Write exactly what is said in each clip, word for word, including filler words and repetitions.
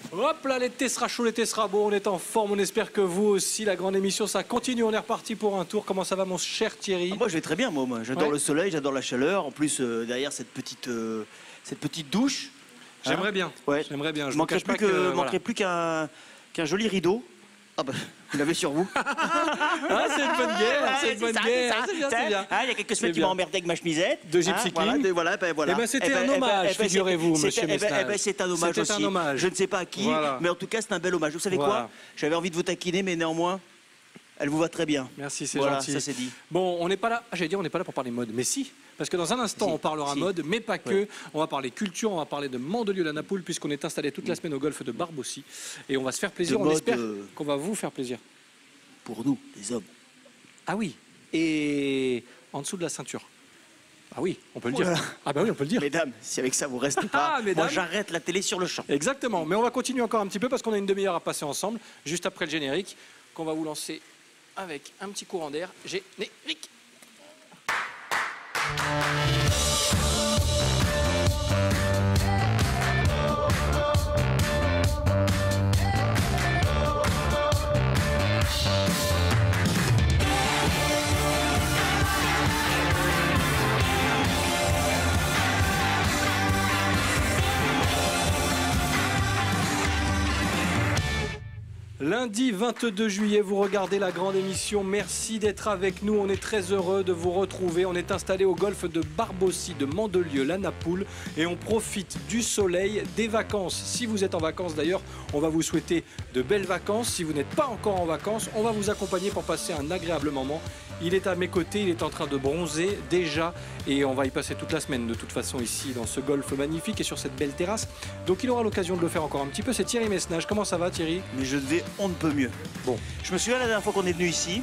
Hop là, l'été sera chaud, l'été sera beau, on est en forme, on espère que vous aussi. La grande émission, ça continue, on est reparti pour un tour. Comment ça va, mon cher Thierry? ah, Moi, je vais très bien, moi. moi. J'adore ouais. le soleil, j'adore la chaleur. En plus, euh, derrière cette petite, euh, cette petite douche. J'aimerais hein. bien. Ouais. J'aimerais bien. Je Il manquerait vous cache plus pas que, que, manquerait voilà. plus qu'un qu'un joli rideau. Ah bah, vous l'avez sur vous. Ah, c'est une bonne guerre, c'est une bonne guerre. C'est bien, c'est bien. Ah, il y a quelques semaines C'est qui bien. m'ont emmerdé avec ma chemisette. De Gypsy Hein, voilà, King. de- voilà, ben voilà. Eh ben, c'était Eh ben, un eh ben, hommage, eh ben, figurez-vous, c'était- monsieur eh ben, Mesnage. eh ben, c'est un hommage C'était aussi. un hommage. Je ne sais pas à qui, Voilà. mais en tout cas, c'est un bel hommage. Vous savez Voilà. quoi? J'avais envie de vous taquiner, mais néanmoins, elle vous va très bien. Merci, c'est Voilà, gentil. ça c'est dit. Bon, on n'est pas là, ah, j'allais dire on n'est pas là pour parler mode, mais si, parce que dans un instant Si, on parlera si. mode, mais pas que. Ouais. On va parler culture, on va parler de Mandelieu-la-Napoule, puisqu'on est installé toute la semaine au golfe de Barbe-aussi. Et on va se faire plaisir, De on mode, espère euh, qu'on va vous faire plaisir. Pour nous, les hommes. Ah oui, et en dessous de la ceinture. Ah oui, on peut le Oh dire. là là. Ah bah oui, on peut le dire. Mesdames, si avec ça vous restez pas, Ah, mesdames. moi j'arrête la télé sur le champ. Exactement, mais on va continuer encore un petit peu parce qu'on a une demi-heure à passer ensemble, juste après le générique, qu'on va vous lancer avec un petit courant d'air. Générique. Lundi vingt-deux juillet, vous regardez la grande émission. Merci d'être avec nous. On est très heureux de vous retrouver. On est installé au golfe de Barbe-aussi, de Mandelieu-la-Napoule, et on profite du soleil, des vacances. Si vous êtes en vacances d'ailleurs, on va vous souhaiter de belles vacances. Si vous n'êtes pas encore en vacances, on va vous accompagner pour passer un agréable moment. Il est à mes côtés, il est en train de bronzer déjà, et on va y passer toute la semaine de toute façon ici dans ce golfe magnifique et sur cette belle terrasse. Donc il aura l'occasion de le faire encore un petit peu. C'est Thierry Mesnage. Comment ça va, Thierry? Mais je vais on ne peut mieux. Bon. Je me souviens la dernière fois qu'on est venu ici,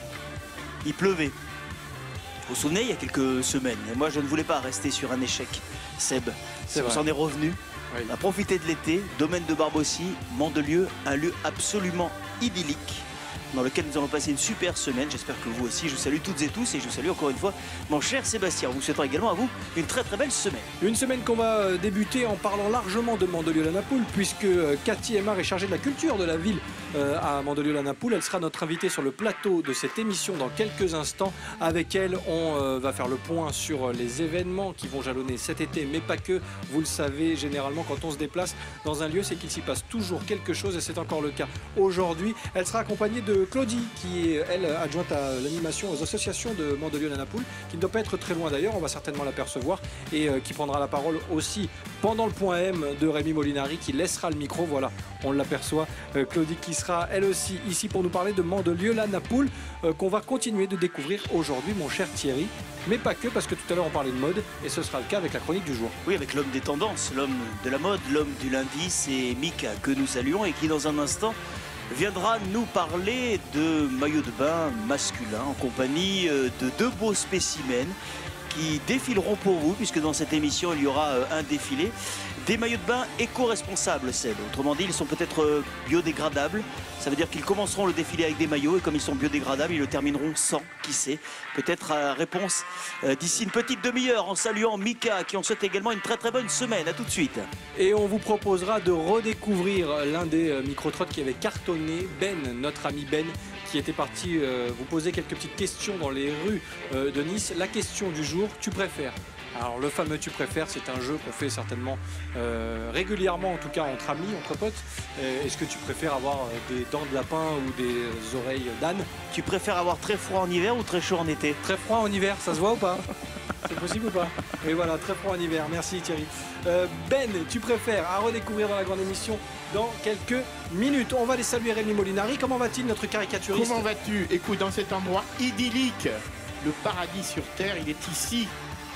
il pleuvait. Vous vous souvenez, il y a quelques semaines, et moi je ne voulais pas rester sur un échec. Seb, C'est on vrai. s'en est revenu. Oui. On a profité de l'été, domaine de Barbe-aussi, Mandelieu, un lieu absolument idyllique dans lequel nous allons passer une super semaine. J'espère que vous aussi. Je vous salue toutes et tous et je salue encore une fois mon cher Sébastien. Vous souhaitons également à vous une très très belle semaine. Une semaine qu'on va euh, débuter en parlant largement de Mandelieu-la-Napoule, puisque euh, Cathy Aymar est chargée de la culture de la ville euh, à Mandelieu-la-Napoule. Elle sera notre invitée sur le plateau de cette émission dans quelques instants. Avec elle, on euh, va faire le point sur euh, les événements qui vont jalonner cet été, mais pas que. Vous le savez, généralement, quand on se déplace dans un lieu, c'est qu'il s'y passe toujours quelque chose, et c'est encore le cas aujourd'hui. Elle sera accompagnée de Claudie, qui est, elle, adjointe à l'animation aux associations de Mandelieu-la-Napoule, qui ne doit pas être très loin d'ailleurs, on va certainement l'apercevoir, et euh, qui prendra la parole aussi pendant le point M de Rémi Molinari, qui laissera le micro. Voilà, on l'aperçoit. Euh, Claudie qui sera elle aussi ici pour nous parler de Mandelieu-la-Napoule, euh, qu'on va continuer de découvrir aujourd'hui, mon cher Thierry. Mais pas que, parce que tout à l'heure on parlait de mode, et ce sera le cas avec la chronique du jour. Oui, avec l'homme des tendances, l'homme de la mode, l'homme du lundi, c'est Mika que nous saluons et qui dans un instant viendra nous parler de maillots de bain masculins en compagnie de deux beaux spécimens qui défileront pour vous, puisque dans cette émission il y aura un défilé. Des maillots de bain éco-responsables, Seb. Autrement dit, ils sont peut-être biodégradables. Ça veut dire qu'ils commenceront le défilé avec des maillots et comme ils sont biodégradables, ils le termineront sans, qui sait. Peut-être euh, réponse euh, d'ici une petite demi-heure en saluant Mika, qui en souhaite également une très très bonne semaine. À tout de suite. Et on vous proposera de redécouvrir l'un des euh, micro-trottes qui avait cartonné, Ben, notre ami Ben, qui était parti euh, vous poser quelques petites questions dans les rues euh, de Nice. La question du jour, tu préfères? Alors le fameux tu préfères, c'est un jeu qu'on fait certainement euh, régulièrement, en tout cas entre amis, entre potes. Euh, Est-ce que tu préfères avoir euh, des dents de lapin ou des oreilles d'âne? Tu préfères avoir très froid en hiver ou très chaud en été? Très froid en hiver, ça se voit ou pas? C'est possible ou pas? Et voilà, très froid en hiver, merci Thierry. Euh, Ben, tu préfères à redécouvrir dans la grande émission dans quelques minutes. On va les saluer Rémi Molinari. Comment va-t-il, notre caricaturiste? Comment vas-tu? Écoute, dans cet endroit idyllique, le paradis sur Terre, il est ici.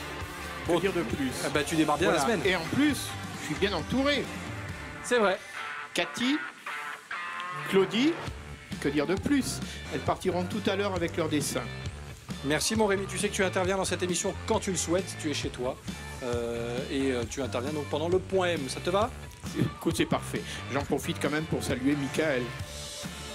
Que Bon, dire de plus? Ah bah, tu démarres bien Voilà. la semaine. Et en plus, je suis bien entouré. C'est vrai. Cathy, Claudie, que dire de plus? Elles partiront tout à l'heure avec leur dessin. Merci mon Rémi, tu sais que tu interviens dans cette émission quand tu le souhaites, tu es chez toi euh, et euh, tu interviens donc pendant le point M, ça te va? Écoute, c'est parfait. J'en profite quand même pour saluer Michael.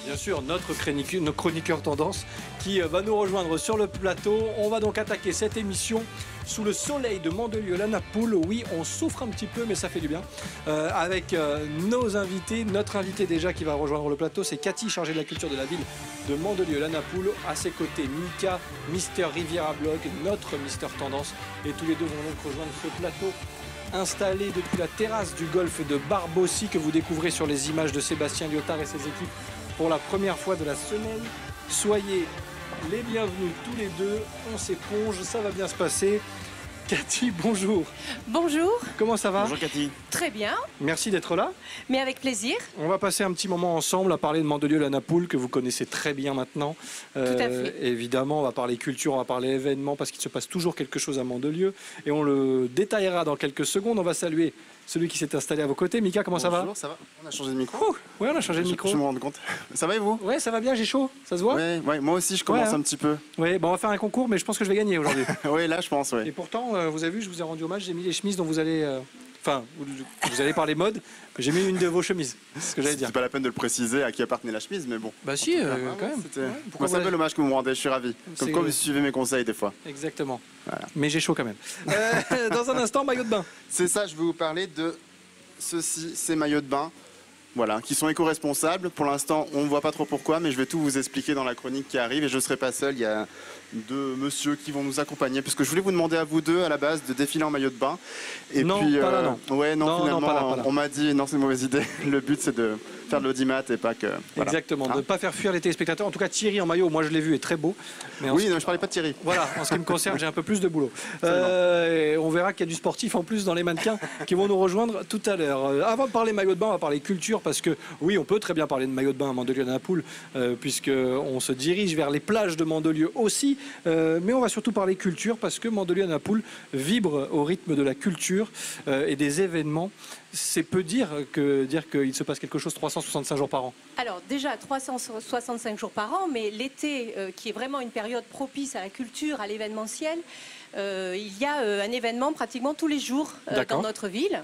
Bien sûr, notre chroniqueur, notre chroniqueur tendance qui va nous rejoindre sur le plateau. On va donc attaquer cette émission sous le soleil de Mandelieu-la-Napoule. Oui, on souffre un petit peu, mais ça fait du bien. Euh, avec euh, nos invités, notre invité déjà qui va rejoindre le plateau, c'est Cathy, chargée de la culture de la ville de Mandelieu-la-Napoule. À ses côtés, Mika, Mister Riviera Blog, notre Mister Tendance. Et tous les deux vont donc rejoindre ce plateau installé depuis la terrasse du golfe de Barbossi que vous découvrez sur les images de Sébastien Lyotard et ses équipes pour la première fois de la semaine. Soyez les bienvenus tous les deux, on s'éponge, ça va bien se passer. Cathy, bonjour. Bonjour. Comment ça va? Bonjour Cathy. Très bien. Merci d'être là. Mais avec plaisir. On va passer un petit moment ensemble à parler de Mandelieu-la-Napoule que vous connaissez très bien maintenant. Euh, Tout à fait. Évidemment, on va parler culture, on va parler événements parce qu'il se passe toujours quelque chose à Mandelieu et on le détaillera dans quelques secondes. On va saluer celui qui s'est installé à vos côtés. Mika, comment Bonjour, ça va? Bonjour, ça va. On a changé de micro. Ouh, ouais, on a changé de micro. Je, je me rends compte. Ça va et vous? Ouais, ça va bien, j'ai chaud. Ça se voit? Ouais, ouais, moi aussi je commence Ouais, hein. un petit peu. Ouais, bon, on va faire un concours, mais je pense que je vais gagner aujourd'hui. Oui, là je pense, ouais. Et pourtant, euh, vous avez vu, je vous ai rendu hommage, j'ai mis les chemises dont vous allez... euh, Enfin, vous, vous allez parler mode, mais j'ai mis une de vos chemises. C'est ce que j'allais dire. C'est pas la peine de le préciser à qui appartenait la chemise, mais bon. Bah si, euh, Ah, ouais, quand même. c'était- Ouais, Moi, pourquoi c'est un vous peu l'avez- l'hommage que vous me rendez, je suis ravi. C'est- Comme quoi vous suivez mes conseils des fois. Exactement. Voilà. Mais j'ai chaud quand même. Euh, dans un instant, maillot de bain. C'est ça, je vais vous parler de ceci, ces maillots de bain. Voilà, qui sont éco-responsables. Pour l'instant, on ne voit pas trop pourquoi, mais je vais tout vous expliquer dans la chronique qui arrive et je ne serai pas seul. Il y a deux messieurs qui vont nous accompagner, parce que je voulais vous demander à vous deux, à la base, de défiler en maillot de bain. Et Non, puis, pas là, non. Ouais, non, Non, non, finalement, pas là, pas là. on m'a dit, non, c'est une mauvaise idée. Le but, c'est de faire de l'audimat et pas que... voilà. Exactement, de Hein ne pas faire fuir les téléspectateurs. En tout cas, Thierry en maillot, moi je l'ai vu, est très beau. Mais en Oui, ce- non, je parlais pas de Thierry. Voilà, en ce qui me concerne, j'ai un peu plus de boulot. Euh, et on verra qu'il y a du sportif en plus dans les mannequins qui vont nous rejoindre tout à l'heure. Euh, avant de parler maillot de bain, on va parler culture parce que oui, on peut très bien parler de maillot de bain à Mandelieu-la-Napoule euh, puisqu'on se dirige vers les plages de Mandelieu aussi. Euh, mais on va surtout parler culture parce que Mandelieu-la-Napoule vibre au rythme de la culture euh, et des événements. C'est peu dire que dire qu'il se passe quelque chose trois cent soixante-cinq jours par an. Alors déjà trois cent soixante-cinq jours par an, mais l'été, euh, qui est vraiment une période propice à la culture, à l'événementiel, euh, il y a euh, un événement pratiquement tous les jours euh, D'accord. dans notre ville.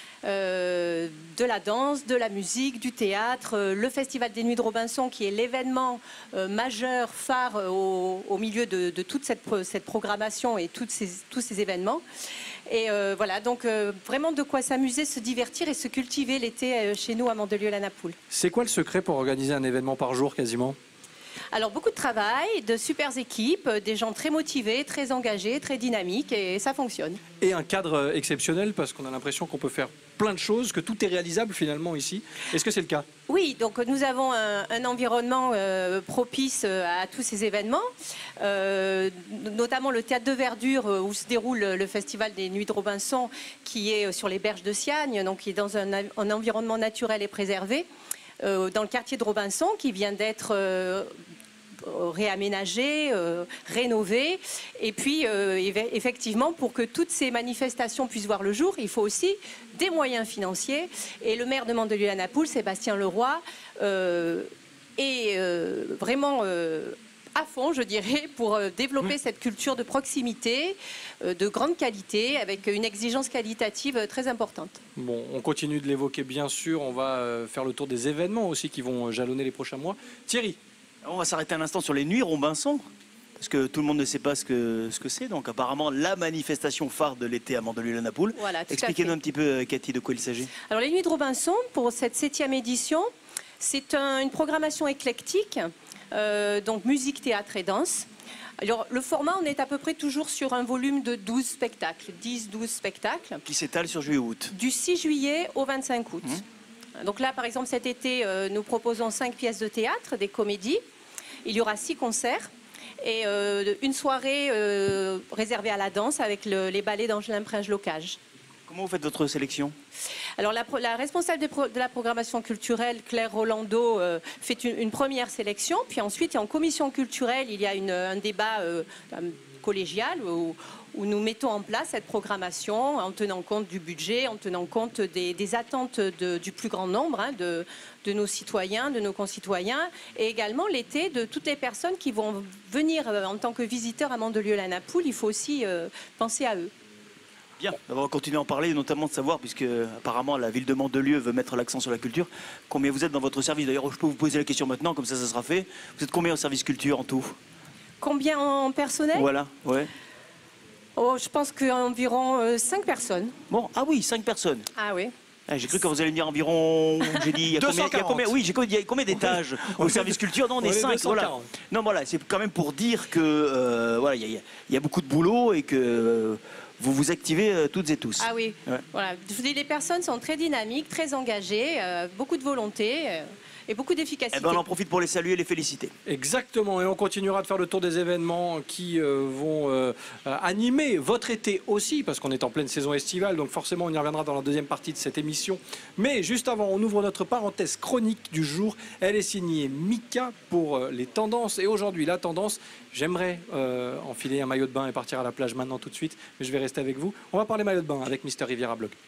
Euh, de la danse, de la musique, du théâtre, euh, le Festival des Nuits de Robinson qui est l'événement euh, majeur, phare euh, au, au milieu de, de toute cette, pro- cette programmation et toutes ces, tous ces événements. Et euh, voilà, donc euh, vraiment de quoi s'amuser, se divertir et se cultiver l'été euh, chez nous à Mandelieu-la-Napoule. C'est quoi le secret pour organiser un événement par jour quasiment? Alors beaucoup de travail, de super équipes, euh, des gens très motivés, très engagés, très dynamiques et ça fonctionne. Et un cadre exceptionnel parce qu'on a l'impression qu'on peut faire plein de choses, que tout est réalisable finalement ici. Est-ce que c'est le cas? Oui, donc nous avons un, un environnement euh, propice euh, à tous ces événements, euh, notamment le théâtre de verdure euh, où se déroule le Festival des Nuits de Robinson qui est sur les berges de Siagne, donc qui est dans un, un environnement naturel et préservé, euh, dans le quartier de Robinson qui vient d'être... Euh, réaménagé, euh, rénové. Et puis, euh, effectivement, pour que toutes ces manifestations puissent voir le jour, il faut aussi des moyens financiers. Et le maire de Mandelieu-la-Napoule, Sébastien Leroy, euh, est euh, vraiment... Euh, à fond, je dirais, pour euh, développer cette culture de proximité, euh, de grande qualité, avec une exigence qualitative euh, très importante. Bon, on continue de l'évoquer bien sûr, on va euh, faire le tour des événements aussi qui vont jalonner les prochains mois. Thierry? On va s'arrêter un instant sur les Nuits Robinson, parce que tout le monde ne sait pas ce que ce que c'est. Donc apparemment la manifestation phare de l'été à Mandelieu-la-Napoule. Voilà, tout à Expliquez-nous fait. un petit peu, Cathy, de quoi il s'agit. Alors les Nuits de Robinson, pour cette septième édition, c'est un- une programmation éclectique, euh, donc musique, théâtre et danse. Alors le format, on est à peu près toujours sur un volume de douze spectacles, dix douze spectacles, Qui s'étale sur juillet-août. du six juillet au vingt-cinq août. Donc là, par exemple, cet été, euh, nous proposons cinq pièces de théâtre, des comédies. Il y aura six concerts et euh, une soirée euh, réservée à la danse avec le- les ballets d'Angelin Prince-Locage. Comment vous faites votre sélection? Alors la, pro- la responsable des pro- de la programmation culturelle, Claire Rolando, euh, fait une, une première sélection. Puis ensuite, en commission culturelle, il y a une- un débat euh, un collégial où, où nous mettons en place cette programmation en tenant compte du budget, en tenant compte des, des attentes de- du plus grand nombre hein, de, de nos citoyens, de nos concitoyens, et également l'été de toutes les personnes qui vont venir euh, en tant que visiteurs à Mandelieu-la-Napoule. Il faut aussi euh, penser à eux. Bien, on va continuer à en parler, notamment de savoir, puisque apparemment la ville de Mandelieu veut mettre l'accent sur la culture, combien vous êtes dans votre service. D'ailleurs, je peux vous poser la question maintenant, comme ça, ça sera fait. Vous êtes combien au service culture en tout? Combien en personnel? Voilà, ouais. Oh, je pense qu'environ euh, cinq personnes. Bon, ah oui, cinq personnes. Ah oui. Ah, j'ai cru que vous allez me dire environ. J'ai dit, il y a combien, il y a combien, oui, j'ai il y a combien d'étages au service culture? Non, on est cinq. Voilà. Non, voilà, c'est quand même pour dire que euh, voilà, il y, y, y a beaucoup de boulot et que euh, vous vous activez euh, toutes et tous. Ah oui. Ouais. Voilà. Je vous dis, les personnes sont très dynamiques, très engagées, euh, beaucoup de volonté. Euh... Et beaucoup d'efficacité. Eh ben on en profite pour les saluer et les féliciter. Exactement, et on continuera de faire le tour des événements qui euh, vont euh, animer votre été aussi, parce qu'on est en pleine saison estivale, donc forcément on y reviendra dans la deuxième partie de cette émission. Mais juste avant, on ouvre notre parenthèse chronique du jour. Elle est signée Mika pour euh, les tendances. Et aujourd'hui, la tendance, j'aimerais euh, enfiler un maillot de bain et partir à la plage maintenant tout de suite, mais je vais rester avec vous. On va parler maillot de bain avec Mister Riviera Blog.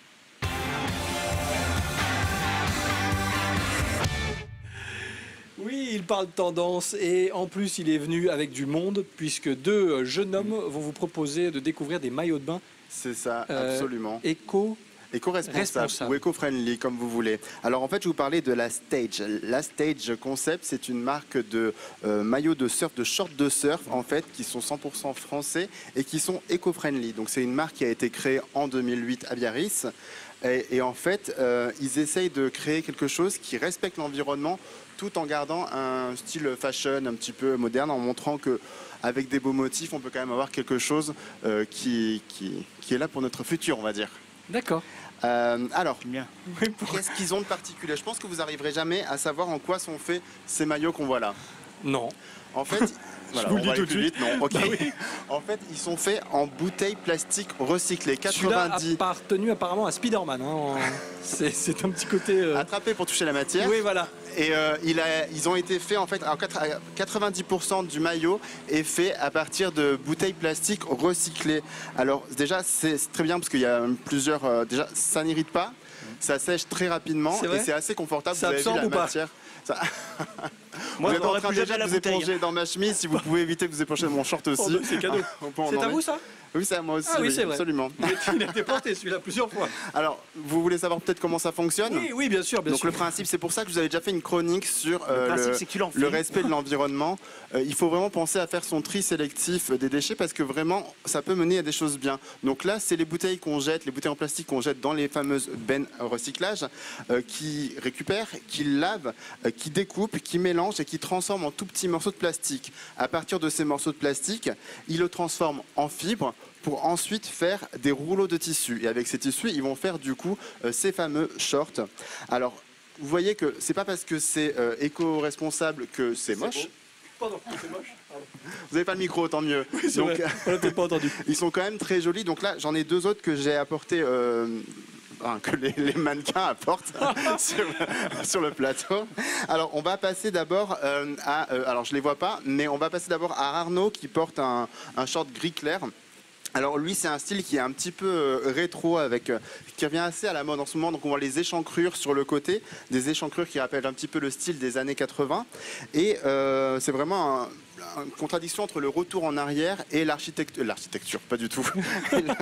Oui, il parle tendance et en plus il est venu avec du monde puisque deux jeunes hommes vont vous proposer de découvrir des maillots de bain. C'est ça, euh, absolument. Éco. Éco-responsable ou éco-friendly, comme vous voulez. Alors en fait, je vous parlais de la Stage. La Stage Concept, c'est une marque de euh, maillots de surf, de shorts de surf, en fait, qui sont cent pour cent français et qui sont éco-friendly. Donc c'est une marque qui a été créée en deux mille huit à Biarritz. Et, et en fait, euh, ils essayent de créer quelque chose qui respecte l'environnement tout en gardant un style fashion un petit peu moderne, en montrant que avec des beaux motifs, on peut quand même avoir quelque chose euh, qui, qui, qui est là pour notre futur, on va dire. D'accord. Euh, alors, bien. Qu'est-ce qu'ils ont de particulier? Je pense que vous n'arriverez jamais à savoir en quoi sont faits ces maillots qu'on voit là. Non. En fait, voilà, je vous on le va dis aller tout de plus suite. vite. Non, ok. Bah oui. En fait, ils sont faits en bouteilles plastiques recyclées. Celui-là quatre-vingt-dix. a appartenu apparemment à Spider-Man. Hein. En... C'est un petit côté. Euh... Attrapé pour toucher la matière. Oui, voilà. Et euh, il a, ils ont été faits en fait. Alors quatre-vingt-dix pour cent du maillot est fait à partir de bouteilles plastiques recyclées. Alors déjà, c'est très bien parce qu'il y a plusieurs. Euh, déjà, ça n'irrite pas. Ça sèche très rapidement et c'est assez confortable. Ça vous avez vu la absorbe ou pas matière. Ça... Moi, vous êtes en train déjà déjà de vous bouteille. éponger dans ma chemise. Si vous pouvez éviter de vous éponger dans mon short aussi. Oh, bah, c'est cadeau. C'est à vous ça? Oui, c'est à moi aussi. Ah oui, oui, c'est vrai. Absolument. Il a été porté celui-là plusieurs fois. Alors, vous voulez savoir peut-être comment ça fonctionne? Oui, oui, bien sûr, bien Donc sûr. le principe, c'est pour ça que vous avez déjà fait une chronique sur euh, le, principe, le, c'est que tu l'enfiles. le respect de l'environnement. Euh, il faut vraiment penser à faire son tri sélectif des déchets parce que vraiment, ça peut mener à des choses bien. Donc là, c'est les bouteilles qu'on jette, les bouteilles en plastique qu'on jette dans les fameuses bennes recyclage, euh, qui récupèrent, qui lavent, euh, qui découpent, qui mélangent et qui transforment en tout petits morceaux de plastique. À partir de ces morceaux de plastique, ils le transforment en fibres pour ensuite faire des rouleaux de tissu. Et avec ces tissus, ils vont faire du coup euh, ces fameux shorts. Alors, vous voyez que c'est pas parce que c'est euh, éco-responsable que c'est moche. Pardon, c'est moche. Pardon. Vous n'avez pas le micro, tant mieux. Oui, Donc, vrai. On l'a peut-être pas entendu. Ils sont quand même très jolis. Donc là, j'en ai deux autres que j'ai apportés. Euh, Enfin, que les, les mannequins apportent sur, sur le plateau. Alors, on va passer d'abord euh, à... Euh, alors, je ne les vois pas, mais on va passer d'abord à Arnaud qui porte un, un short gris clair. Alors lui, c'est un style qui est un petit peu euh, rétro, avec, euh, qui revient assez à la mode en ce moment. Donc on voit les échancrures sur le côté, des échancrures qui rappellent un petit peu le style des années quatre-vingts. Et euh, c'est vraiment un, une contradiction entre le retour en arrière et l'architecture. L'architecture, pas du tout. et la,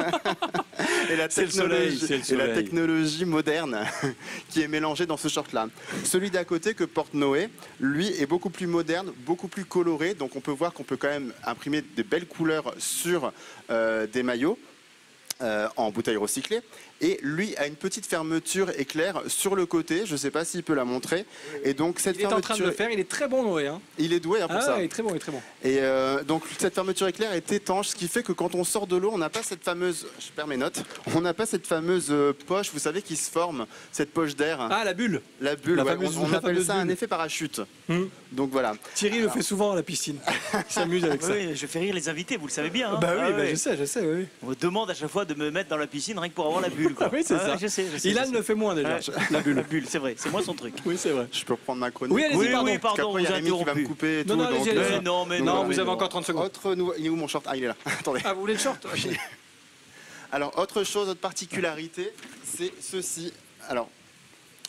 et la C'est le soleil, c'est le et la soleil. technologie moderne qui est mélangée dans ce short-là. Celui d'à côté que porte Noé, lui, est beaucoup plus moderne, beaucoup plus coloré. Donc on peut voir qu'on peut quand même imprimer des belles couleurs sur euh, des maillots euh, en bouteille recyclée. Et lui a une petite fermeture éclair sur le côté. Je ne sais pas s'il peut la montrer. Et donc cette Il est en fermeture, train de le faire, il est très bon Noé. Hein. il est doué hein, pour Ah, ça. il est très bon, il est très bon. Et euh, donc cette fermeture éclair est étanche, ce qui fait que quand on sort de l'eau, on n'a pas cette fameuse, je perds mes notes, on n'a pas cette fameuse euh, poche, vous savez, qui se forme, cette poche d'air, Ah, la bulle. la bulle. la ouais, fameuse- on, on la appelle fameuse ça un bulle. effet parachute. Hum. Donc voilà. Thierry le fait souvent à la piscine. Il s'amuse avec ça. Oui, je fais rire les invités, vous le savez bien. Hein. Bah oui, Ah bah, ouais. je sais, je sais, oui. oui. On me demande à chaque fois de me mettre dans la piscine rien que pour avoir la bulle. Quoi. Ah oui, c'est Ah ça. ouais, je sais, je sais, Ilan je sais. le fait moins déjà. Ouais, la bulle, la bulle, c'est vrai, c'est moi son truc. Oui, c'est vrai. Je peux reprendre ma chronique. Oui, allez-y, Oui, pardon. oui, Parce pardon, qu'après, il y vous a Rémi qui va me interrompu. couper et Non, tout. non, allez-y, donc, allez-y. euh, Mais non, mais donc Non, non. voilà. vous avez non. encore trente secondes. Autre nouveau... Il est où mon short? Ah, il est là. Attendez. Ah, vous voulez le short? Ok. Alors, autre chose, autre particularité, c'est ceci. Alors,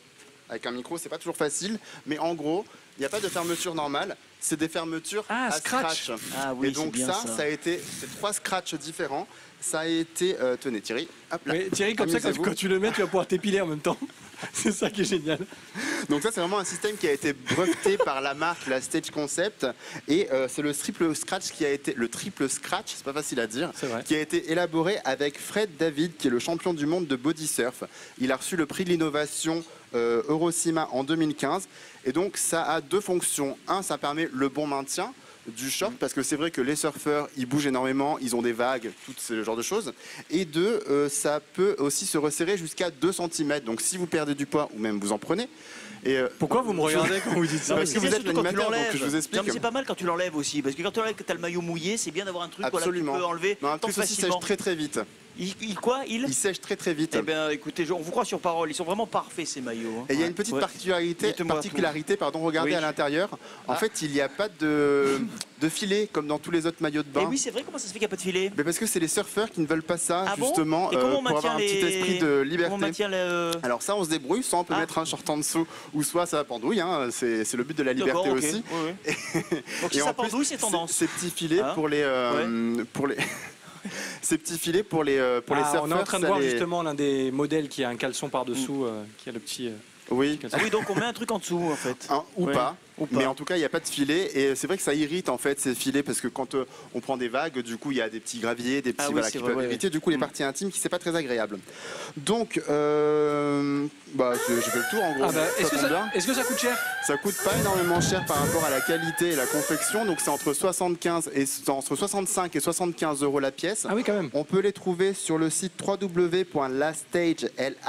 avec un micro, c'est pas toujours facile, mais en gros, il n'y a pas de fermeture normale, c'est des fermetures Ah, à scratch. scratch. Ah oui, Et donc c'est bien ça, ça. ça a été, c'est trois scratchs différents. Ça a été, euh, tenez Thierry, hop là. Oui, Thierry, comme ça, quand, Amusez-vous. quand tu le mets, tu vas pouvoir t'épiler en même temps. C'est ça qui est génial. Donc ça, c'est vraiment un système qui a été breveté par la marque, la Stage Concept, et euh, c'est le triple scratch qui a été, le triple scratch, c'est pas facile à dire, C'est vrai. qui a été élaboré avec Fred David, qui est le champion du monde de body surf. Il a reçu le prix de l'innovation euh, Eurocima en deux mille quinze, et donc ça a deux fonctions. Un, ça permet le bon maintien du short, parce que c'est vrai que les surfeurs, ils bougent énormément, ils ont des vagues, tout ce genre de choses. Et deux, euh, ça peut aussi se resserrer jusqu'à deux centimètres. Donc si vous perdez du poids, ou même vous en prenez. Et, euh, Pourquoi vous me regardez quand vous dites ça? Non, mais Parce c'est que vous bien êtes surtout quand tu l'animateur, donc l'enlèves. je vous explique. Non, mais c'est pas mal quand tu l'enlèves aussi, parce que quand tu enlèves, t'as le maillot mouillé, c'est bien d'avoir un truc voilà, que tu Absolument. peux enlever Mais en même temps, plus ceci facilement. sèche très très vite. Il, il quoi Il Il sèche très très vite. Eh bien, écoutez, je- on vous croit sur parole. Ils sont vraiment parfaits ces maillots. hein. Et il y a Ouais. une petite Ouais. particularité, Dites-moi particularité pardon, regardez Oui. à l'intérieur. En Ah. fait, il n'y a pas de, de filet comme dans tous les autres maillots de Et bain. oui, c'est vrai. Comment ça se fait qu'il n'y a pas de filet Mais parce que c'est les surfeurs qui ne veulent pas ça, Ah bon justement, Et euh, comment on pour avoir un maintient petit les- esprit de Comment on liberté. maintient le... Alors ça, on se débrouille, soit on peut Ah. mettre un short en dessous, ou soit ça pendouille, hein, c'est c'est le but de la D'accord, liberté ok. aussi. Ouais, ouais. Donc si Et ça en plus, pendouille, c'est tendance. Ces petits filets Hein pour les... euh, pour les... Ces petits filets pour les, euh, pour les Ah, surfeurs. on est en train de ça voir les- justement l'un des modèles qui a un caleçon par-dessous, euh, qui a le petit... euh, Oui, caleçon. Ah oui, donc on met un truc en dessous en fait. hein, ou Ouais. pas. Ou pas. Mais en tout cas, il n'y a pas de filet. Et c'est vrai que ça irrite en fait ces filets parce que quand euh, on prend des vagues, du coup, il y a des petits graviers, des petits Ah oui, voilà, c'est qui vrai, peuvent ouais, irriter du coup les Mm. parties intimes qui c'est pas très agréable. Donc, euh, bah, j'ai j'ai fait le tour en gros. Ah bah, est-ce que, tombe ça, bien. est-ce que ça coûte cher? Ça coûte pas énormément cher par rapport à la qualité et la confection. Donc c'est entre soixante-quinze et entre soixante-cinq et soixante-quinze euros la pièce. Ah oui, quand même. On peut les trouver sur le site w w w point lastage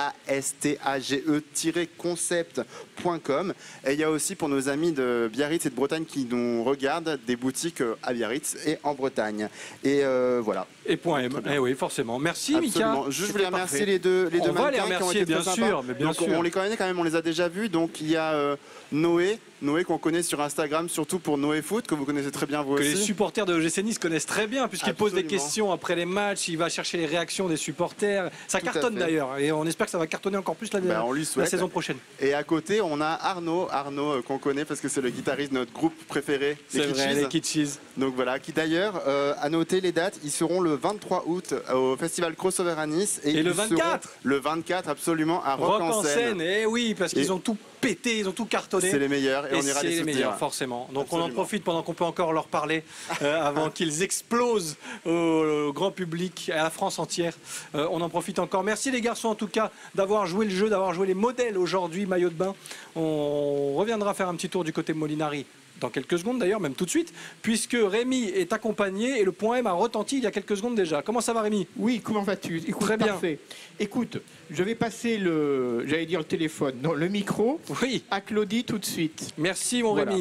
concept point com. Et il y a aussi pour nos amis de Biarritz et de Bretagne qui nous regardent des boutiques euh, à Biarritz et en Bretagne. Et euh, voilà. Et point M. Eh oui, forcément. Merci, Mika. Absolument. Je voulais C'était remercier parfait. les deux, les On deux va les mannequins qui ont remercier, été bien très sûr, sympas. mais bien Donc, sûr. on les connaît quand même, on les a déjà vus. Donc il y a euh, Noé, Noé qu'on connaît sur Instagram, surtout pour Noé Foot, que vous connaissez très bien vous Que les aussi. supporters de O G C Nice connaissent très bien, puisqu'il pose des Absolument. questions après les matchs, il va chercher les réactions des supporters. Ça Tout à cartonne fait. d'ailleurs, et on espère que ça va cartonner encore plus la, Bah, on lui la souhaite. saison prochaine. Et à côté, on a Arnaud, Arnaud euh, qu'on connaît parce que c'est le guitariste de notre groupe préféré, les C'est vrai, Kitschis. les Kitschis. Donc voilà, qui d'ailleurs euh, a noté les dates. Ils seront le vingt-trois août au festival Crossover à Nice Et ils le seront vingt-quatre. le vingt-quatre absolument à Rock, Rock en scène, eh oui, parce qu'ils Et- ont tout pété, ils ont tout cartonné. C'est les meilleurs et, Et on ira c'est les les soutenir. meilleurs, forcément. Donc on en Absolument. profite pendant qu'on peut encore leur parler, euh, avant qu'ils explosent au, au grand public, à la France entière. Euh, on en profite encore. Merci les garçons en tout cas d'avoir joué le jeu, d'avoir joué les modèles aujourd'hui, maillot de bain. On reviendra faire un petit tour du côté Molinari dans quelques secondes d'ailleurs, même tout de suite, puisque Rémi est accompagné et le point M a retenti il y a quelques secondes déjà. Comment ça va Rémi? Oui, comment vas-tu? Écoute, Très bien. parfait. Écoute, je vais passer le, j'allais dire le téléphone, non, le micro Oui, à Claudie tout de suite. merci mon Voilà. Rémi.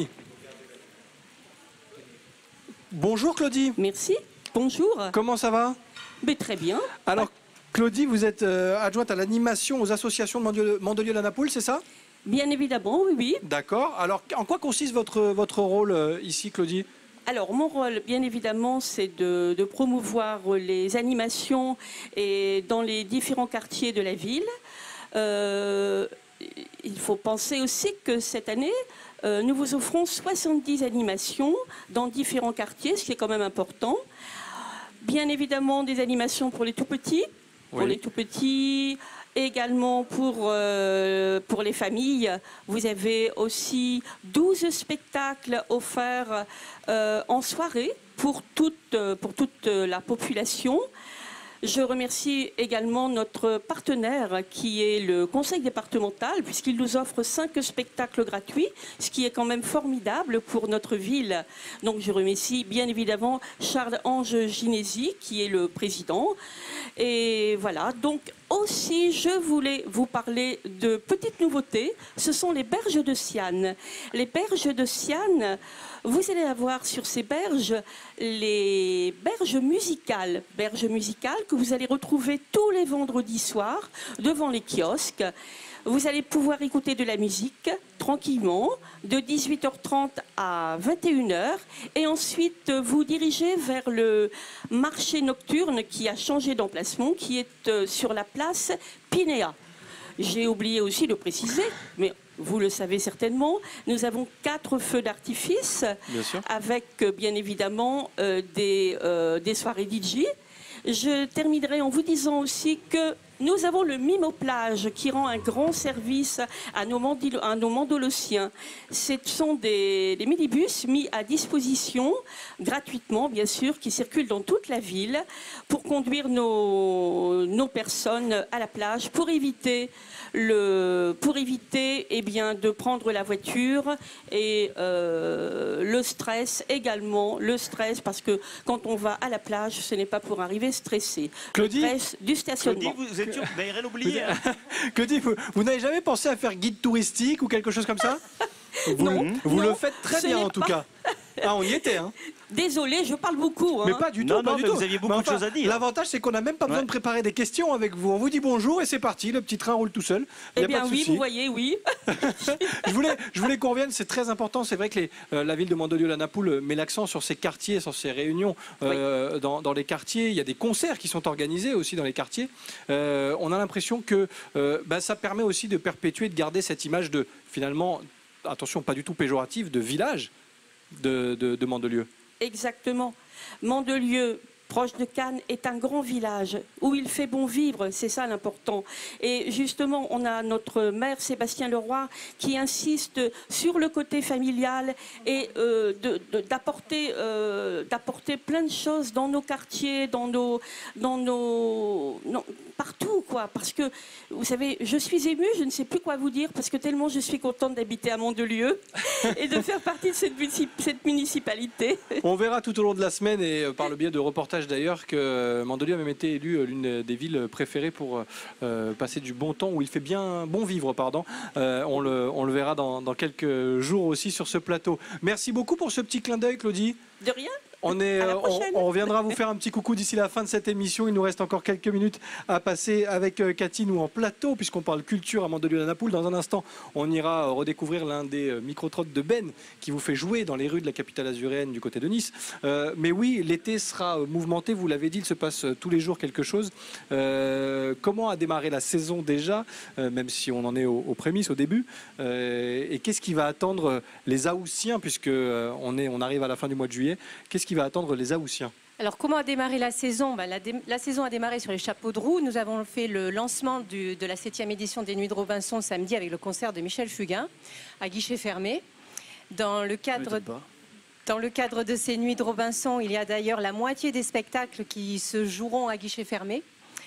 Bonjour Claudie, Merci, bonjour. comment ça va? Mais très bien. Alors, Claudie, vous êtes euh, adjointe à l'animation aux associations de Mandelieu- Mandelieu-la-Napoule, c'est ça? Bien évidemment, oui, oui. D'accord. Alors, en quoi consiste votre, votre rôle euh, ici, Claudie? Alors, mon rôle, bien évidemment, c'est de, de promouvoir les animations et dans les différents quartiers de la ville. Euh, il faut penser aussi que cette année, euh, nous vous offrons soixante-dix animations dans différents quartiers, ce qui est quand même important. Bien évidemment, des animations pour les tout-petits, pour Oui. les tout-petits, également pour, euh, pour les familles. Vous avez aussi douze spectacles offerts euh, en soirée pour toute, pour toute la population. Je remercie également notre partenaire qui est le conseil départemental puisqu'il nous offre cinq spectacles gratuits, ce qui est quand même formidable pour notre ville. Donc je remercie bien évidemment Charles-Ange Ginési qui est le président. Et voilà, donc aussi je voulais vous parler de petites nouveautés. Ce sont les berges de Siane. Les berges de Siane, vous allez avoir sur ces berges les berges musicales. Berges musicales que vous allez retrouver tous les vendredis soirs devant les kiosques. Vous allez pouvoir écouter de la musique tranquillement de dix-huit heures trente à vingt et une heures et ensuite vous dirigez vers le marché nocturne qui a changé d'emplacement, qui est euh, sur la place Pinéa. J'ai oublié aussi de préciser, mais vous le savez certainement. Nous avons quatre feux d'artifice, avec euh, bien évidemment euh, des, euh, des soirées D J. Je terminerai en vous disant aussi que nous avons le Mimoplage qui rend un grand service à nos, mandilo, à nos mandolociens. Ce sont des, des minibus mis à disposition, gratuitement bien sûr, qui circulent dans toute la ville pour conduire nos, nos personnes à la plage, pour éviter, le, pour éviter eh bien, de prendre la voiture et euh, le stress également, le stress parce que quand on va à la plage, ce n'est pas pour arriver stressé. Claudie, le stress du stationnement. Claudie, vous êtes sûr que vous n'avez rien oublié hein. Claudie, vous, vous n'avez jamais pensé à faire guide touristique ou quelque chose comme ça? Vous, Non, vous non, le faites très bien en tout pas... cas. Ah, on y était, hein. Désolée, je parle beaucoup. Hein. Mais pas du tout. Non, pas non, du mais tout. vous aviez beaucoup Mais de choses à dire. L'avantage, c'est qu'on n'a même pas besoin Ouais. de préparer des questions avec vous. On vous dit bonjour et c'est parti. Le petit train roule tout seul. Il y Eh a bien pas de oui, souci. vous voyez, oui. je voulais, je voulais qu'on revienne, c'est très important. C'est vrai que les, euh, la ville de Mandelieu-la-Napoule met l'accent sur ses quartiers, sur ses réunions euh, oui. dans, dans les quartiers. Il y a des concerts qui sont organisés aussi dans les quartiers. Euh, on a l'impression que euh, bah, ça permet aussi de perpétuer, de garder cette image de, finalement, attention, pas du tout péjorative, de village de, de, de Mandelieu. Exactement. Mandelieu, proche de Cannes, est un grand village où il fait bon vivre, c'est ça l'important. Et justement, on a notre maire Sébastien Leroy qui insiste sur le côté familial et euh, de, de, d'apporter, euh, d'apporter plein de choses dans nos quartiers, dans nos, dans nos, non, partout quoi. Parce que vous savez, je suis émue, je ne sais plus quoi vous dire parce que tellement je suis contente d'habiter à Mandelieu et de faire partie de cette, cette municipalité. On verra tout au long de la semaine et euh, par le biais de reportages d'ailleurs que Mandelieu a même été élu l'une des villes préférées pour euh, passer du bon temps, où il fait bien bon vivre, pardon. Euh, on, le, on le verra dans, dans quelques jours aussi sur ce plateau. Merci beaucoup pour ce petit clin d'œil, Claudie. De rien. On, est, on, on reviendra vous faire un petit coucou d'ici la fin de cette émission. Il nous reste encore quelques minutes à passer avec euh, Cathy, nous en plateau, puisqu'on parle culture à Mandelieu-la-Napoule. Dans un instant, on ira euh, redécouvrir l'un des euh, micro-trottes de Ben qui vous fait jouer dans les rues de la capitale azuréenne du côté de Nice. Euh, mais oui, l'été sera euh, mouvementé, vous l'avez dit, il se passe euh, tous les jours quelque chose. Euh, comment a démarré la saison déjà, euh, même si on en est aux, aux prémices, au début euh, et qu'est-ce qui va attendre les Haussiens, puisque euh, on, est, on arrive à la fin du mois de juillet. Qu'est-ce qui va attendre les Haussiens? Alors, comment a démarré la saison? ben, la, dé la saison a démarré sur les chapeaux de roue. Nous avons fait le lancement du, de la septième édition des Nuits de Robinson samedi avec le concert de Michel Fugain à guichet fermé. Dans le cadre, dans le cadre de ces Nuits de Robinson, il y a d'ailleurs la moitié des spectacles qui se joueront à guichet fermé.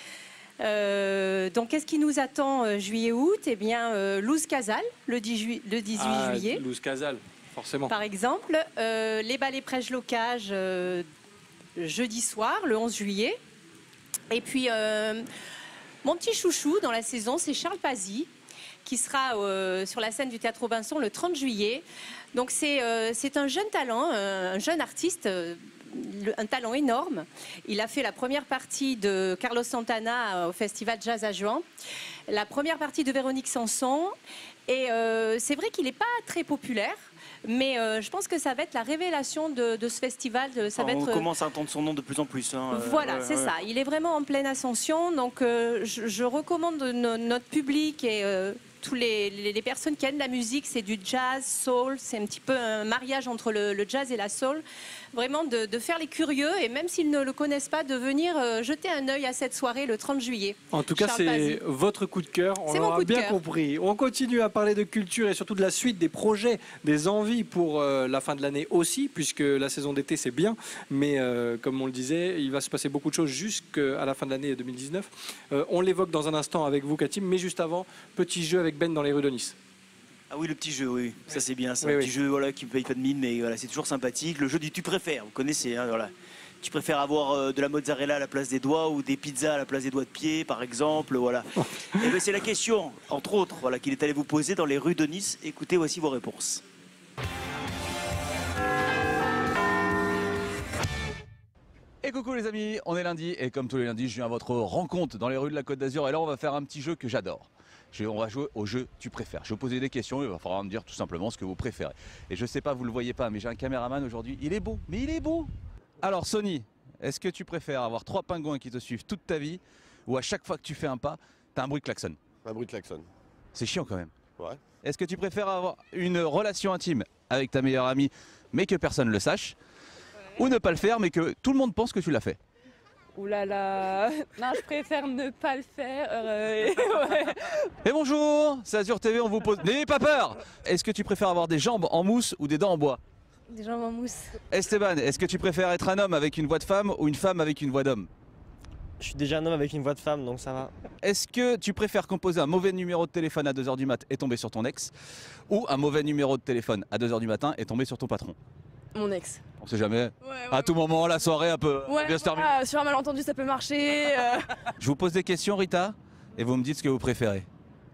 Euh, donc, qu'est-ce qui nous attend euh, juillet-août? Eh bien, euh, Luz Casal, le, dix-huit ah, juillet. Luz Casal. Forcément. Par exemple, euh, les ballets Prège-Locage euh, jeudi soir, le onze juillet. Et puis, euh, mon petit chouchou dans la saison, c'est Charles Pazzi, qui sera euh, sur la scène du Théâtre Robinson le trente juillet. Donc, c'est euh, c'est un jeune talent, un jeune artiste, euh, un talent énorme. Il a fait la première partie de Carlos Santana au Festival Jazz à Juan, la première partie de Véronique Sanson. Et euh, c'est vrai qu'il n'est pas très populaire. Mais euh, je pense que ça va être la révélation de, de ce festival. Ça va on être... commence à entendre son nom de plus en plus. Hein. Voilà, ouais, c'est ouais. ça. Il est vraiment en pleine ascension. Donc, euh, je, je recommande no, notre public et euh, tous les, les, les personnes qui aiment la musique. C'est du jazz, soul. C'est un petit peu un mariage entre le, le jazz et la soul. Vraiment de, de faire les curieux et même s'ils ne le connaissent pas, de venir euh, jeter un œil à cette soirée le trente juillet. En tout cas, c'est votre coup de cœur. On l'aura bien compris. On continue à parler de culture et surtout de la suite, des projets, des envies pour euh, la fin de l'année aussi, puisque la saison d'été c'est bien, mais euh, comme on le disait, il va se passer beaucoup de choses jusqu'à la fin de l'année deux mille dix-neuf. Euh, on l'évoque dans un instant avec vous, Cathy, mais juste avant, petit jeu avec Ben dans les rues de Nice. Ah oui, le petit jeu, oui, ça c'est bien, c'est oui, un oui. petit jeu voilà, qui ne paye pas de mine, mais voilà, c'est toujours sympathique. Le jeu du tu préfères, vous connaissez, hein, voilà. Tu préfères avoir euh, de la mozzarella à la place des doigts ou des pizzas à la place des doigts de pied, par exemple, voilà. Et bien c'est la question, entre autres, voilà, qu'il est allé vous poser dans les rues de Nice. Écoutez, voici vos réponses. Et coucou les amis, on est lundi et comme tous les lundis, je viens à votre rencontre dans les rues de la Côte d'Azur et là on va faire un petit jeu que j'adore. On va jouer au jeu tu préfères. Je vais vous poser des questions, il va falloir me dire tout simplement ce que vous préférez. Et je sais pas, vous le voyez pas, mais j'ai un caméraman aujourd'hui, il est beau, mais il est beau. Alors Sony, est-ce que tu préfères avoir trois pingouins qui te suivent toute ta vie ou à chaque fois que tu fais un pas, t'as un bruit de klaxon? Un bruit de klaxon. C'est chiant quand même. Ouais. est-ce que tu préfères avoir une relation intime avec ta meilleure amie, mais que personne ne le sache, ouais. ou ne pas le faire, mais que tout le monde pense que tu l'as fait? Ouh là là, non, je préfère ne pas le faire. Euh, ouais. Et bonjour, c'est Azur T V, on vous pose... N'ayez pas peur. Est-ce que tu préfères avoir des jambes en mousse ou des dents en bois? Des jambes en mousse. Esteban, est-ce que tu préfères être un homme avec une voix de femme ou une femme avec une voix d'homme? Je suis déjà un homme avec une voix de femme, donc ça va. Est-ce que tu préfères composer un mauvais numéro de téléphone à deux heures du mat et tomber sur ton ex, ou un mauvais numéro de téléphone à deux heures du matin et tomber sur ton patron? Mon ex. On sait jamais. Ouais, ouais, à tout moment, la soirée un peu ouais, bien se terminer. Voilà, sur un malentendu, ça peut marcher. Euh... Je vous pose des questions, Rita, et vous me dites ce que vous préférez.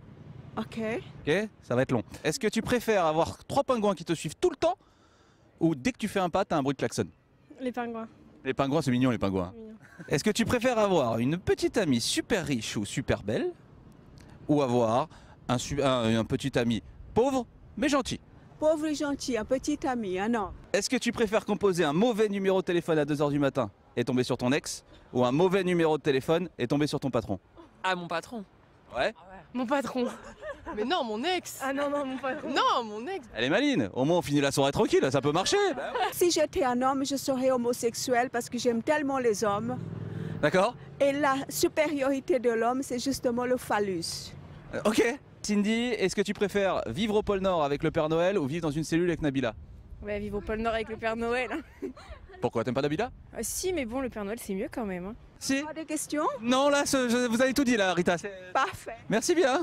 Ok. Ok, ça va être long. Est-ce que tu préfères avoir trois pingouins qui te suivent tout le temps, ou dès que tu fais un pas, t'as un bruit de klaxon? Les pingouins. Les pingouins, c'est mignon, les pingouins. Est-ce que tu préfères avoir une petite amie super riche ou super belle, ou avoir un, un, un petit ami pauvre mais gentil? Pauvre et gentil, un petit ami, un homme. Est-ce que tu préfères composer un mauvais numéro de téléphone à deux heures du matin et tomber sur ton ex, ou un mauvais numéro de téléphone et tomber sur ton patron? Ah, mon patron. Ouais, Mon patron. Mais non, mon ex. Ah non, non, mon patron. Non, mon ex. Elle est maline, au moins on finit la soirée tranquille, ça peut marcher. Bah ouais. Si j'étais un homme, je serais homosexuel parce que j'aime tellement les hommes. D'accord. Et la supériorité de l'homme, c'est justement le phallus. Euh, ok. Cindy, est-ce que tu préfères vivre au pôle Nord avec le Père Noël ou vivre dans une cellule avec Nabila? Ouais, vivre au pôle Nord avec le Père Noël. Pourquoi, t'aimes pas Nabila? Ah, si, mais bon, le Père Noël, c'est mieux quand même. Hein. Si. Pas de questions? Non, là, ce, je, vous avez tout dit là, Rita. Parfait. Merci bien.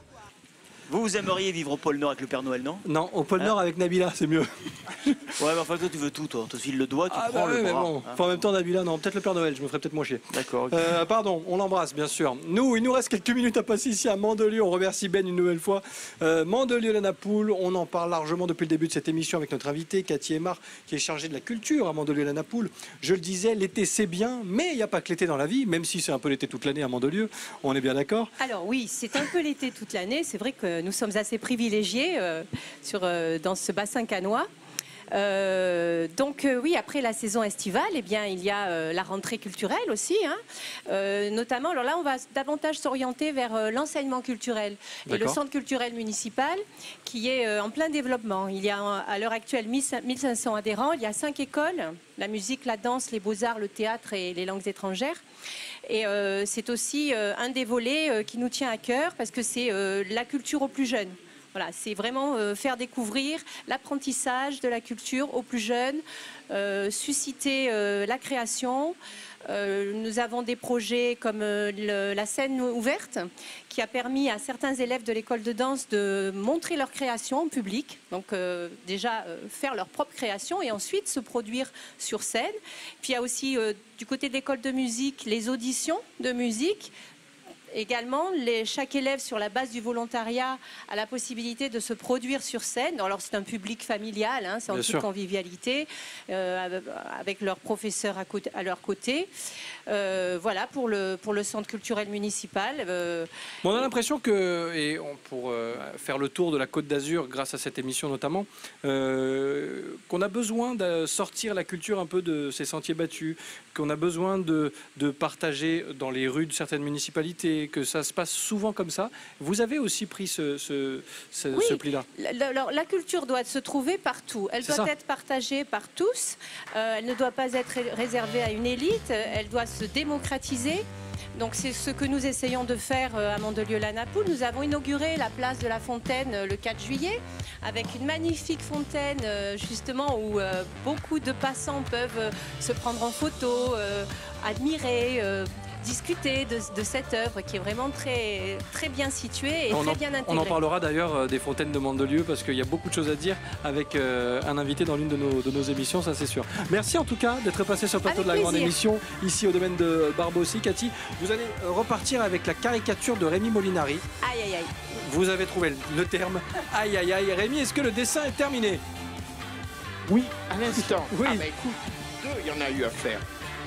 Vous, vous aimeriez vivre au pôle Nord avec le Père Noël, non? Non, au pôle Hein Nord avec Nabila, c'est mieux. Ouais, mais enfin, toi, tu veux tout, toi. On te file le doigt, tu Ah prends bah le oui, mais bras. bon. hein. Enfin, en même temps, Nabila, non, peut-être le Père Noël, je me ferais peut-être moins chier. D'accord, ok. Euh, pardon, on l'embrasse bien sûr. Nous, il nous reste quelques minutes à passer ici à Mandelieu. On remercie Ben une nouvelle fois. Euh, Mandelieu la Napoule, on en parle largement depuis le début de cette émission avec notre invité Cathy Aymar, qui est chargée de la culture à Mandelieu la Napoule. Je le disais, l'été c'est bien, mais il n'y a pas que l'été dans la vie, même si c'est un peu l'été toute l'année à Mandelieu. On est bien d'accord? Alors oui, c'est un peu l'été toute l'année. C'est vrai que nous sommes assez privilégiés euh, sur, euh, dans ce bassin canois. Euh, donc euh, oui, après la saison estivale, eh bien, il y a euh, la rentrée culturelle aussi, hein, euh, notamment. Alors là, on va davantage s'orienter vers euh, l'enseignement culturel et le centre culturel municipal qui est euh, en plein développement. Il y a à l'heure actuelle mille cinq cents adhérents, il y a cinq écoles, la musique, la danse, les beaux-arts, le théâtre et les langues étrangères. Et euh, c'est aussi euh, un des volets euh, qui nous tient à cœur parce que c'est euh, la culture aux plus jeunes. Voilà, c'est vraiment euh, faire découvrir l'apprentissage de la culture aux plus jeunes, euh, susciter euh, la création. Euh, nous avons des projets comme euh, le, la scène ouverte qui a permis à certains élèves de l'école de danse de montrer leur création en public. Donc euh, déjà euh, faire leur propre création et ensuite se produire sur scène. Puis il y a aussi euh, du côté de l'école de musique les auditions de musique. Également, les, chaque élève, sur la base du volontariat, a la possibilité de se produire sur scène. Alors, c'est un public familial, hein, c'est en toute convivialité, euh, avec leurs professeurs à, côté, à leur côté. Euh, voilà, pour le, pour le centre culturel municipal. Euh, bon, on a l'impression que, et on, pour euh, faire le tour de la Côte d'Azur, grâce à cette émission notamment, euh, qu'on a besoin de sortir la culture un peu de ces sentiers battus, qu'on a besoin de, de partager dans les rues de certaines municipalités, que ça se passe souvent comme ça. Vous avez aussi pris ce, ce, ce, oui, ce pli-là. La, la, la culture doit se trouver partout. Elle doit ça. être partagée par tous. Euh, elle ne doit pas être réservée à une élite. Elle doit se démocratiser. Donc c'est ce que nous essayons de faire à Mandelieu-la-Napoule. Nous avons inauguré la place de la Fontaine le quatre juillet avec une magnifique fontaine justement où beaucoup de passants peuvent se prendre en photo, admirer, discuter de, de cette œuvre qui est vraiment très, très bien située et on très en, bien intégrée. On en parlera d'ailleurs des fontaines de Mandelieu parce qu'il y a beaucoup de choses à dire avec euh, un invité dans l'une de nos, de nos émissions, ça c'est sûr. Merci en tout cas d'être passé sur le plateau avec de la plaisir. grande émission ici au domaine de Barbossi. Cathy, vous allez repartir avec la caricature de Rémi Molinari. Aïe aïe aïe. Vous avez trouvé le terme. Aïe aïe aïe. Rémi, est-ce que le dessin est terminé? Oui, à l'instant. Oui. Ah bah écoute, deux, il y en a eu à faire.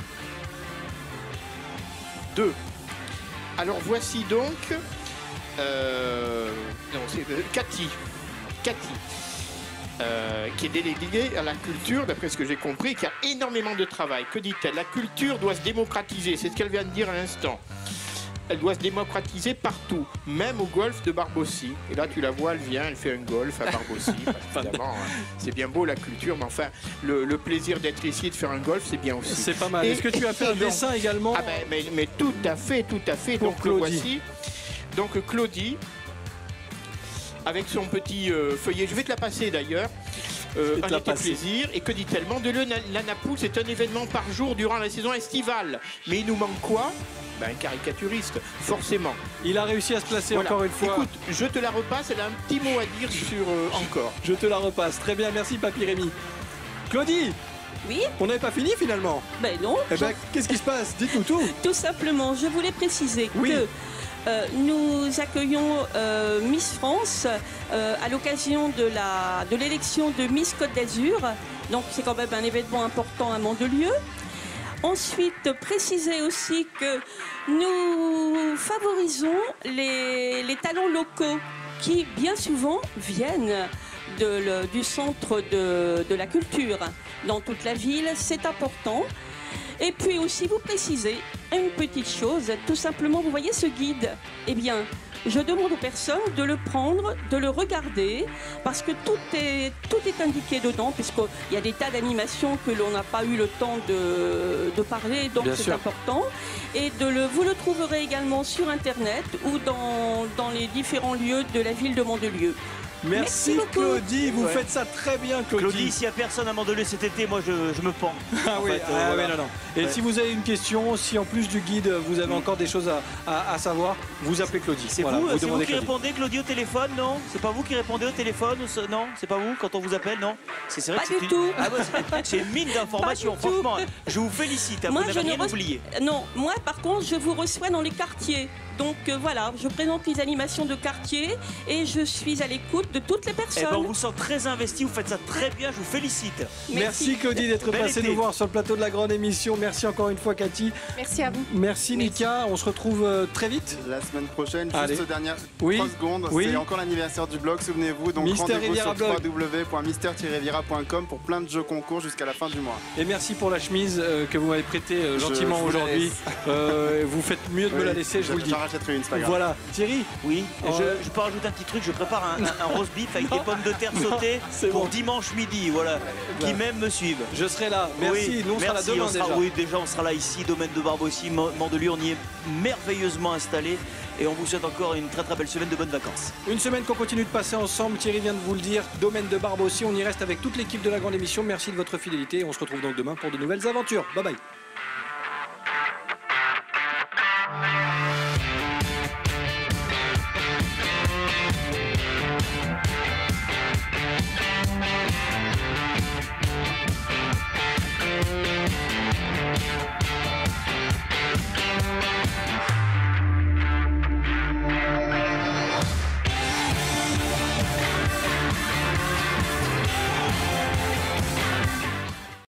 Deux. Alors voici donc euh, non, c'est euh, Cathy, Cathy euh, qui est déléguée à la culture, d'après ce que j'ai compris, qui a énormément de travail. Que dit-elle? La culture doit se démocratiser, c'est ce qu'elle vient de dire à l'instant. elle doit se démocratiser partout, même au golf de Barbossy. Et là, tu la vois, elle vient, elle fait un golf à Barbossy. Évidemment, hein, c'est bien beau la culture, mais enfin, le, le plaisir d'être ici et de faire un golf, c'est bien aussi. C'est pas mal. Est-ce que tu as fait un donc, dessin également? Ah ben, mais, mais tout à fait, tout à fait. Pour donc Claudie. le voici. Donc Claudie, avec son petit euh, feuillet, je vais te la passer d'ailleurs. Euh, un été plaisir. Et que dit-elle? Mandelieu la Napoule, c'est un événement par jour durant la saison estivale. Mais il nous manque quoi? Ben, un caricaturiste, forcément. Il a réussi à se placer Voilà. encore une fois. Écoute, je te la repasse, elle a un petit mot à dire sur euh, encore. Je te la repasse. Très bien, merci Papy Rémy. Claudie, Oui, on n'avait pas fini finalement. ben non. Eh ben, qu'est-ce qui se passe? Dites-nous tout. Tout simplement, je voulais préciser Oui. que euh, nous accueillons euh, Miss France euh, à l'occasion de la de l'élection de Miss Côte d'Azur. Donc c'est quand même un événement important à Mandelieu. Ensuite, préciser aussi que nous favorisons les, les talents locaux qui bien souvent viennent de le- du centre de, de la culture dans toute la ville. C'est important. Et puis aussi vous préciser une petite chose, tout simplement, vous voyez ce guide, eh bien, je demande aux personnes de le prendre, de le regarder, parce que tout est, tout est indiqué dedans, puisqu'il y a des tas d'animations que l'on n'a pas eu le temps de, de parler, donc Bien c'est sûr. important. Et de le, vous le trouverez également sur Internet ou dans, dans les différents lieux de la ville de Mandelieu. Merci, Merci beaucoup. Claudie, vous Ouais. faites ça très bien Claudie. Claudie, s'il n'y a personne à Mandelieu cet été, moi je, je me pends. Ah En oui, fait, ah euh, oui, voilà. non, non. Et Ouais. si vous avez une question, si en plus du guide vous avez Mm. encore des choses à, à- à savoir, vous appelez Claudie. C'est Voilà, vous, c'est vous demandez qui Claudie. répondez, Claudie, au téléphone, non? C'est pas vous qui répondez au téléphone? ou ce- Non, c'est pas vous quand on vous appelle, non? C'est c'est vrai Pas que c'est du une... tout. Ah ouais, c'est- c'est une mine d'informations, Pas du tout. franchement. Je vous félicite, hein, Moi, vous je n'avez ne rien reço- oublié. Non, moi par contre, je vous reçois dans les quartiers. Donc euh, voilà, je présente les animations de quartier et je suis à l'écoute de toutes les Eh ben, personnes. on vous sent très investi, vous faites ça très bien, je vous félicite. Merci Claudie d'être Bel passée été. nous voir sur le plateau de la grande émission. Merci encore une fois Cathy. Merci à vous. Merci Nika. On se retrouve euh, très vite. La semaine prochaine, Allez. juste dernière Oui. trois secondes, Oui. c'est encore l'anniversaire du blog, souvenez-vous. Donc Mister rendez-vous Riviera sur Blog. w w w point mister tiret riviera point com pour plein de jeux concours jusqu'à la fin du mois. Et merci pour la chemise euh, que vous m'avez prêtée euh, Je- gentiment je vous la aujourd'hui. laisse. Euh, vous faites mieux de me Oui, la laisser, je vous le dis. J'en rachèterai une, c'est pas grave. Voilà. Thierry. Oui, Oh, je, ouais. je peux rajouter un petit truc, je prépare un, un, un roast beef avec des pommes de terre sautées c'est pour bon. dimanche midi, voilà, qui Voilà. même me suivent. Je serai là. Merci. Oui, Nous on sera là merci, demain on sera- déjà. Oui, déjà on sera là ici, domaine de Barbossy, Mo- Mandelieu, on y est merveilleusement installé et on vous souhaite encore une très très belle semaine de bonnes vacances. Une semaine qu'on continue de passer ensemble. Thierry vient de vous le dire. Domaine de Barbe aussi. On y reste avec toute l'équipe de la grande émission. Merci de votre fidélité. Et on se retrouve donc demain pour de nouvelles aventures. Bye bye.